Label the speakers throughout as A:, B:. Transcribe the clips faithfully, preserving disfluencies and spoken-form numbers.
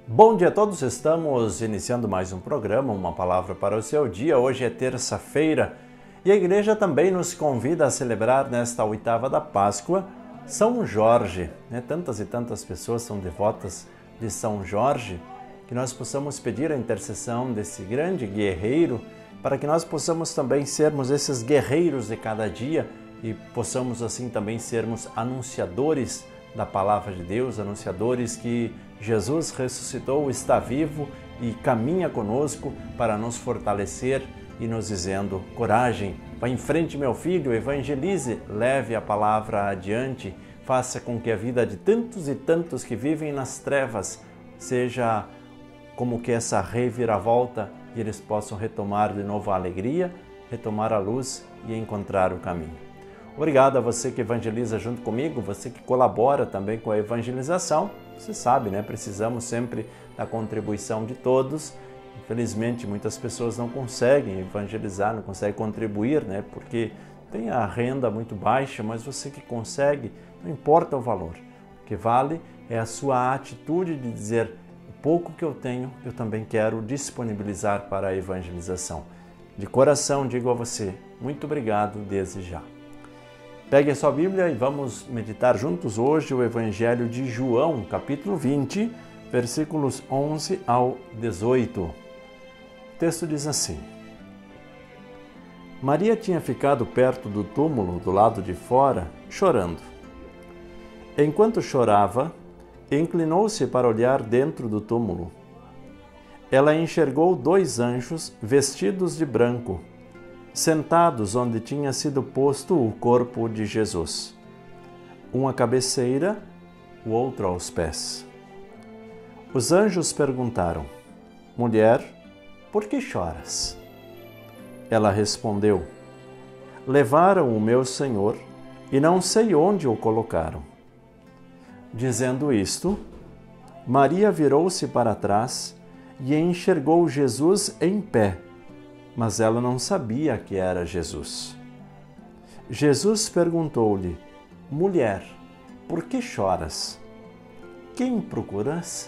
A: Bom dia a todos, estamos iniciando mais um programa, uma palavra para o seu dia. Hoje é terça-feira e a igreja também nos convida a celebrar nesta oitava da Páscoa São Jorge. Né? Tantas e tantas pessoas são devotas de São Jorge, que nós possamos pedir a intercessão desse grande guerreiro para que nós possamos também sermos esses guerreiros de cada dia e possamos assim também sermos anunciadores da palavra de Deus, anunciadores que Jesus ressuscitou, está vivo e caminha conosco para nos fortalecer e nos dizendo: coragem, vá em frente, meu filho, evangelize, leve a palavra adiante, faça com que a vida de tantos e tantos que vivem nas trevas seja como que essa reviravolta e eles possam retomar de novo a alegria, retomar a luz e encontrar o caminho. Obrigado a você que evangeliza junto comigo, você que colabora também com a evangelização. Você sabe, né? Precisamos sempre da contribuição de todos. Infelizmente, muitas pessoas não conseguem evangelizar, não conseguem contribuir, né? Porque tem a renda muito baixa, mas você que consegue, não importa o valor. O que vale é a sua atitude de dizer: o pouco que eu tenho, eu também quero disponibilizar para a evangelização. De coração digo a você, muito obrigado desde já. Pegue a sua Bíblia e vamos meditar juntos hoje o Evangelho de João, capítulo vinte, versículos onze ao dezoito. O texto diz assim: Maria tinha ficado perto do túmulo, do lado de fora, chorando. Enquanto chorava, inclinou-se para olhar dentro do túmulo. Ela enxergou dois anjos vestidos de branco, sentados onde tinha sido posto o corpo de Jesus, um à cabeceira, o outro aos pés. Os anjos perguntaram: Mulher, por que choras? Ela respondeu: Levaram o meu Senhor e não sei onde o colocaram. Dizendo isto, Maria virou-se para trás e enxergou Jesus em pé, mas ela não sabia que era Jesus. Jesus perguntou-lhe: Mulher, por que choras? Quem procuras?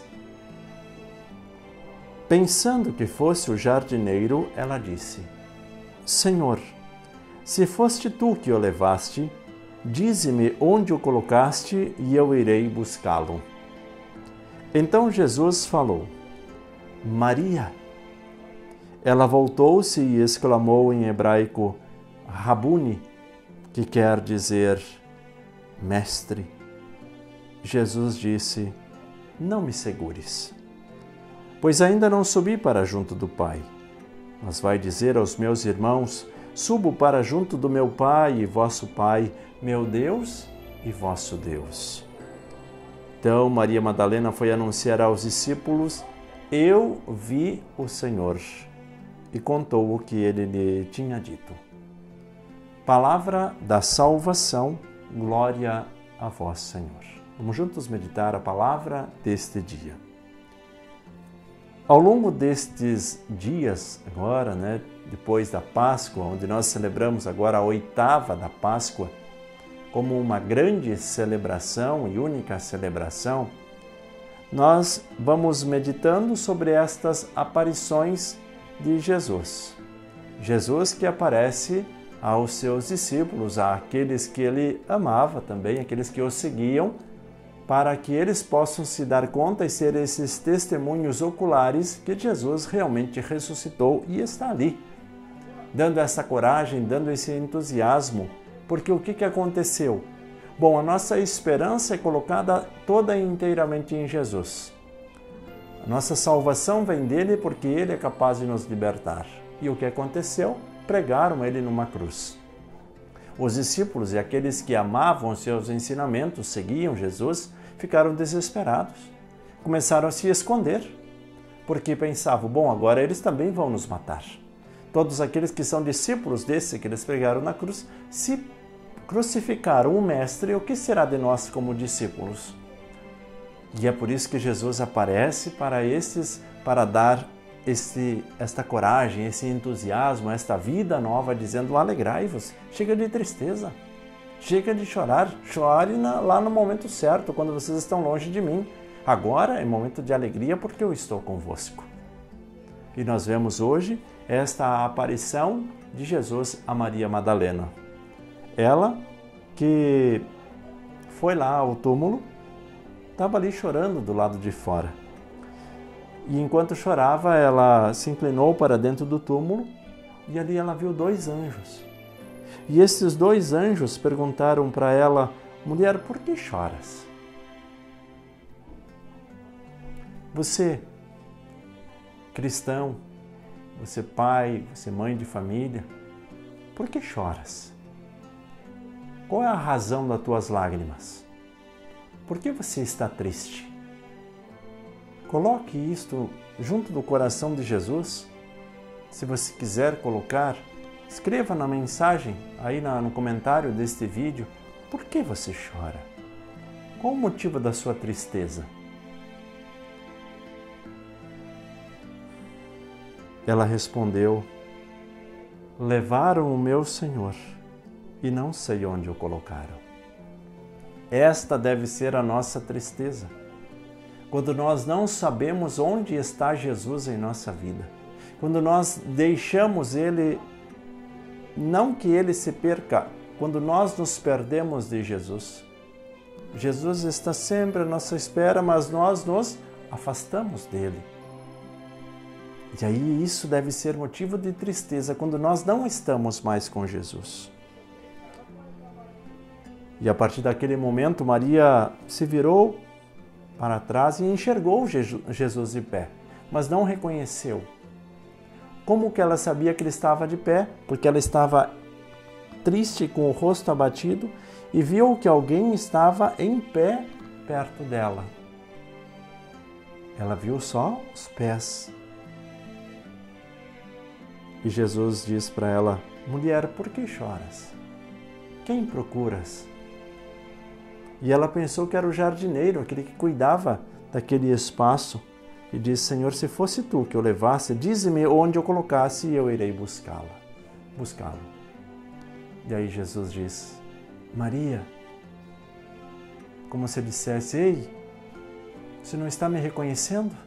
A: Pensando que fosse o jardineiro, ela disse: Senhor, se foste tu que o levaste, dize-me onde o colocaste e eu irei buscá-lo. Então Jesus falou: Maria. Ela voltou-se e exclamou em hebraico: Rabuni, que quer dizer mestre. Jesus disse: Não me segures, pois ainda não subi para junto do Pai. Mas vai dizer aos meus irmãos: Subo para junto do meu Pai e vosso Pai, meu Deus e vosso Deus. Então Maria Madalena foi anunciar aos discípulos: Eu vi o Senhor. E contou o que ele lhe tinha dito. Palavra da salvação, glória a vós, Senhor. Vamos juntos meditar a palavra deste dia. Ao longo destes dias, agora, né, depois da Páscoa, onde nós celebramos agora a oitava da Páscoa, como uma grande celebração e única celebração, nós vamos meditando sobre estas aparições de Jesus. Jesus que aparece aos seus discípulos, àqueles que ele amava também, aqueles que o seguiam, para que eles possam se dar conta e ser esses testemunhos oculares que Jesus realmente ressuscitou e está ali, dando essa coragem, dando esse entusiasmo, porque o que, que aconteceu? Bom, a nossa esperança é colocada toda inteiramente em Jesus. Nossa salvação vem dele porque ele é capaz de nos libertar. E o que aconteceu? Pregaram ele numa cruz. Os discípulos e aqueles que amavam os seus ensinamentos, seguiam Jesus, ficaram desesperados. Começaram a se esconder, porque pensavam: bom, agora eles também vão nos matar. Todos aqueles que são discípulos desse que eles pregaram na cruz, se crucificaram o Mestre, o que será de nós como discípulos? E é por isso que Jesus aparece para estes, para dar esse, esta coragem, esse entusiasmo, esta vida nova, dizendo: alegrai-vos, chega de tristeza, chega de chorar, chore na, lá no momento certo, quando vocês estão longe de mim, Agora é momento de alegria porque eu estou convosco. E nós vemos hoje esta aparição de Jesus a Maria Madalena. Ela que foi lá ao túmulo, estava ali chorando do lado de fora. E enquanto chorava, ela se inclinou para dentro do túmulo e ali ela viu dois anjos. E esses dois anjos perguntaram para ela: mulher, por que choras? Você, cristão, você pai, você mãe de família, por que choras? Qual é a razão das tuas lágrimas? Por que você está triste? Coloque isto junto do coração de Jesus. Se você quiser colocar, escreva na mensagem, aí no comentário deste vídeo, por que você chora? Qual o motivo da sua tristeza? Ela respondeu: levaram o meu Senhor e não sei onde o colocaram. Esta deve ser a nossa tristeza, quando nós não sabemos onde está Jesus em nossa vida, quando nós deixamos Ele, não que Ele se perca, quando nós nos perdemos de Jesus. Jesus está sempre à nossa espera, mas nós nos afastamos dEle. E aí isso deve ser motivo de tristeza quando nós não estamos mais com Jesus. E a partir daquele momento, Maria se virou para trás e enxergou Jesus de pé, mas não reconheceu. Como que ela sabia que ele estava de pé? Porque ela estava triste, com o rosto abatido, e viu que alguém estava em pé perto dela. Ela viu só os pés. E Jesus diz para ela: mulher, por que choras? Quem procuras? E ela pensou que era o jardineiro, aquele que cuidava daquele espaço. E disse: Senhor, se fosse tu que eu levasse, dize-me onde eu colocasse e eu irei buscá-la, buscá-lo. E aí Jesus diz: Maria, como se dissesse: ei, você não está me reconhecendo?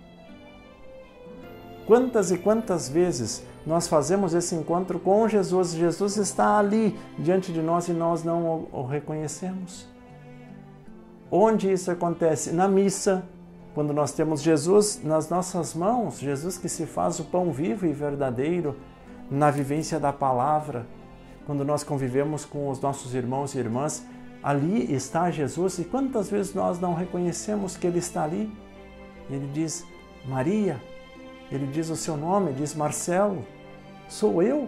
A: Quantas e quantas vezes nós fazemos esse encontro com Jesus, Jesus está ali diante de nós e nós não o reconhecemos? Onde isso acontece? Na missa, quando nós temos Jesus nas nossas mãos, Jesus que se faz o pão vivo e verdadeiro, na vivência da palavra, quando nós convivemos com os nossos irmãos e irmãs, ali está Jesus, e quantas vezes nós não reconhecemos que Ele está ali? Ele diz: Maria, Ele diz o seu nome, diz: Marcelo, sou eu.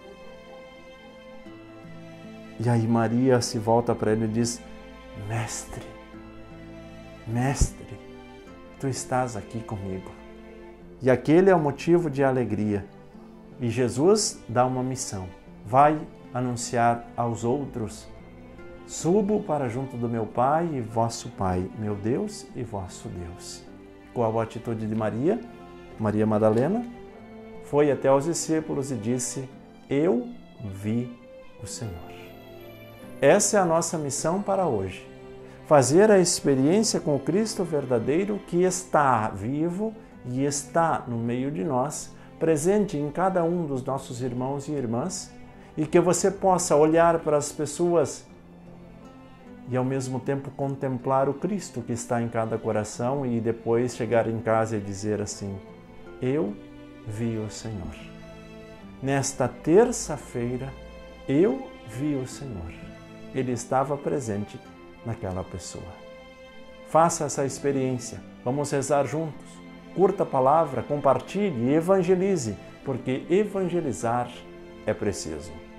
A: E aí Maria se volta para Ele e diz: Mestre, Mestre, Tu estás aqui comigo. E aquele é o motivo de alegria. E Jesus dá uma missão: vai anunciar aos outros: subo para junto do meu Pai e vosso Pai, meu Deus e vosso Deus. Qual a atitude de Maria? Maria Madalena foi até os discípulos e disse: eu vi o Senhor. Essa é a nossa missão para hoje. Fazer a experiência com o Cristo verdadeiro que está vivo e está no meio de nós, presente em cada um dos nossos irmãos e irmãs, e que você possa olhar para as pessoas e ao mesmo tempo contemplar o Cristo que está em cada coração e depois chegar em casa e dizer assim: eu vi o Senhor. Nesta terça-feira, eu vi o Senhor. Ele estava presente naquela pessoa. Faça essa experiência. Vamos rezar juntos. Curta a palavra, compartilhe e evangelize, porque evangelizar é preciso.